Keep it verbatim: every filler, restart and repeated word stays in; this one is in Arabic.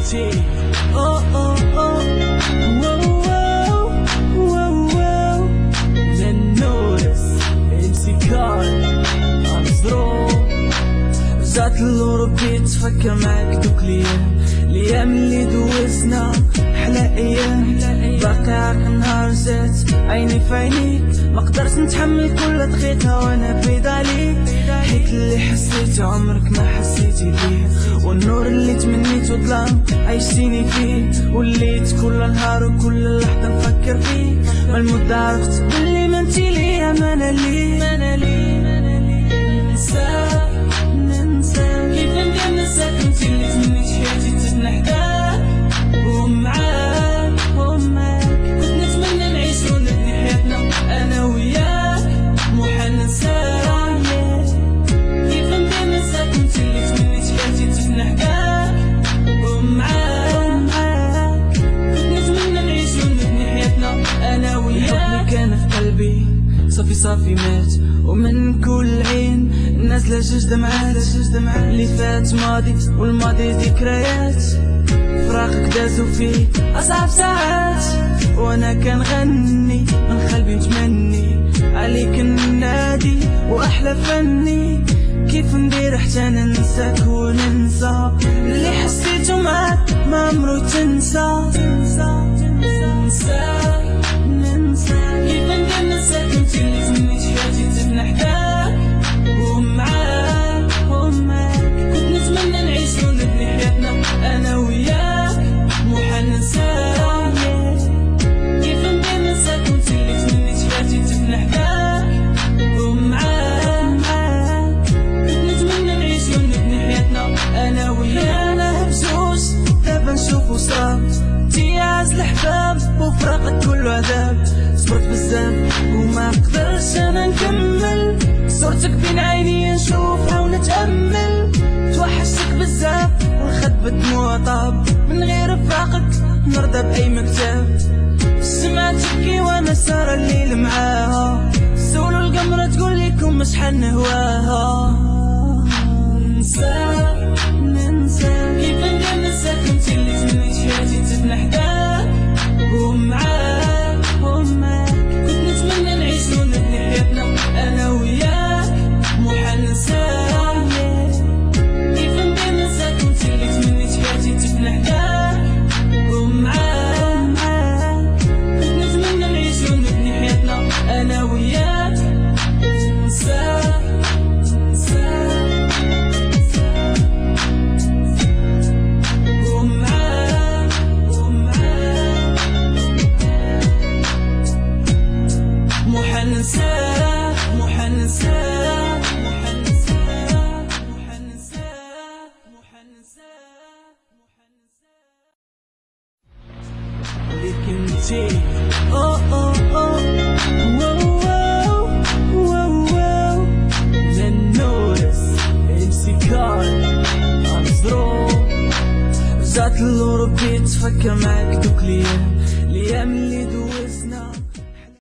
presente. Oh oh oh, wow wow wow wow. nensak nensak أنظرو رجعت للورا بقيت تفكر معاك دوك ليام ليام اللي دوزنا حلا ايام. باقي عارف النهار جات عيني في عينيك، ما قدرت نتحمل كل دقيقة وانا بعيد عليك. حيت اللي حسيت عمرك ما حسيتي بيه، والنور اللي تمنيت ظلام عايشتيني فيه. وليت كل نهار وكل لحظة نفكر فيه، ما المدة عرفت بلي ما انتي ليا ما انا ليه. ما انا ليه ننساك ننساك كيف ندير ننساك، انتي اللي تمنيت حياتي تبنى حداك ومعاك ومعاك. كنت نتمنى نعيش ونبني حياتنا انا وياك، مو حننساك. كيف ندير ننساك انتي اللي تمنيت حياتي تبنى حداك ومعاك. كنت نتمنى نعيش ونبني حياتنا انا وياك. حبي كان في قلبي صافي صافي مات، ومن كل عين نازلة جوج دمعات. اللي فات ماضي والماضي ذكريات، فراقك دازو فيه أصعب ساعات. وانا كنغني من قلبي نتمني عليك النادي واحلى فني. كيف ندير حتى ننساك وننسى اللي حسيته معاك ما عمرو تنسى. ننساك ننساك كيف ندير ننساك، انتي اللي تمنيت حياتي تبنى حداك ومعاك ومعاك. كنت نتمنى نعيش ونبني حياتنا انا وياك، مو حننساك. كيف ندير ننساك انتي اللي تمنيت حياتي تبنى حداك ومعاك. كنت نتمنى نعيش ونبني حياتنا انا وياك. انا بجوج دابا نشوفو صعب، امتياز الحباب وفراقك كله عذاب. صبرت بزاف وما قدرش انا نكمل، صورتك بين عيني نشوفها ونتأمل. توحشتك بزاف والخد بدموع طاب، من غير فراقك نرضى بأي مكتاب. السماء تبكي وانا سارة الليل معاها، سولو القمرة تقول لكم شحال نهواها. ننساك ننساك كيف ندير ننساك، انتي اللي تمنيت حياتي تبنى حداك ومعاك ومعاك. كنت نتمنى نعيش ونبني حياتنا انا وياك، مو حننساك. كيف ندير ننساك انتي اللي تمنيت حياتي تبنى حداك ومعاك. كنت نتمنى نعيش ونبني حياتنا انا وياك. ننساك مو حننساك مو حننساك مو حننساك مو حننساك مو حننساك مو حننساك ليك انتي. اوه اوه اوه واو واو واو. nensak nensak أنظرو رجعت للورا بقيت تفكر معاك دوك ليام ليام اللي دوزنا.